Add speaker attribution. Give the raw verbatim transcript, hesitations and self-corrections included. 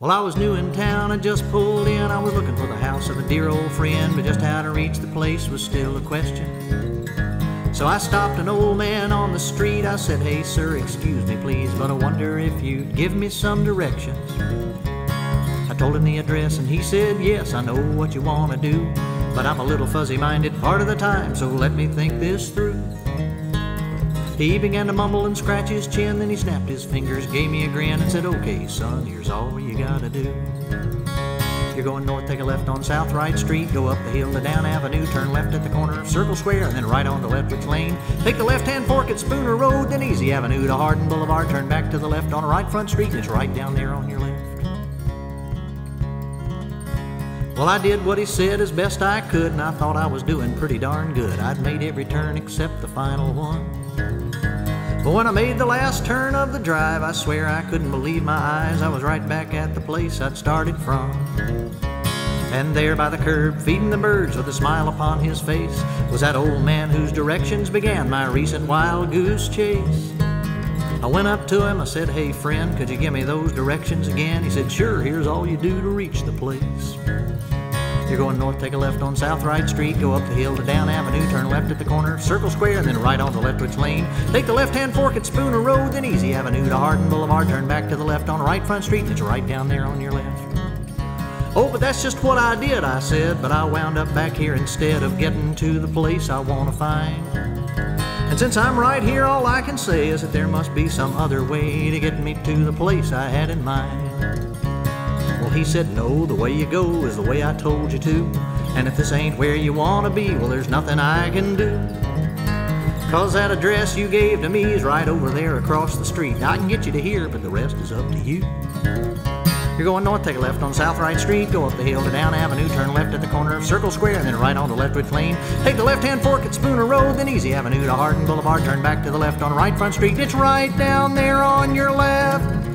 Speaker 1: Well, I was new in town and just pulled in. I was looking for the house of a dear old friend, but just how to reach the place was still a question. So I stopped an old man on the street. I said, "Hey sir, excuse me please, but I wonder if you'd give me some directions." I told him the address and he said, "Yes, I know what you want to do, but I'm a little fuzzy-minded part of the time, so let me think this through." He began to mumble and scratch his chin, then he snapped his fingers, gave me a grin and said, "Okay son, here's all you gotta do. You're going north, take a left on South Right Street, go up the hill to Down Avenue, turn left at the corner of Circle Square, and then right on to Lefwich Lane. Take the left-hand fork at Spooner Road, then Easy Avenue to Hardin Boulevard, turn back to the left on Right Front Street, and it's right down there on your left." Well, I did what he said as best I could, and I thought I was doing pretty darn good. I'd made every turn except the final one. But when I made the last turn of the drive, I swear I couldn't believe my eyes. I was right back at the place I'd started from. And there by the curb, feeding the birds with a smile upon his face, was that old man whose directions began my recent wild goose chase. I went up to him, I said, "Hey friend, could you give me those directions again?" He said, "Sure, here's all you do to reach the place. You're going north, take a left on South Right Street, go up the hill to Down Avenue, turn left at the corner of Circle Square, and then right on to Lefwich Lane. Take the left-hand fork at Spooner Road, then Easy Avenue to Hardin Boulevard, turn back to the left on Right Front Street, and it's right down there on your left." "Oh, but that's just what I did," I said, "but I wound up back here instead of getting to the place I want to find. And since I'm right here, all I can say is that there must be some other way to get me to the place I had in mind." Well, he said, "No, the way you go is the way I told you to. And if this ain't where you want to be, well, there's nothing I can do. 'Cause that address you gave to me is right over there across the street. I can get you to here, but the rest is up to you. You're going north, take a left on South Right Street, go up the hill to Down Avenue, turn left at the corner of Circle Square, and then right on to Lefwich Lane. Take the left-hand fork at Spooner Road, then Easy Avenue to Hardin Boulevard, turn back to the left on Right Front Street. It's right down there on your left."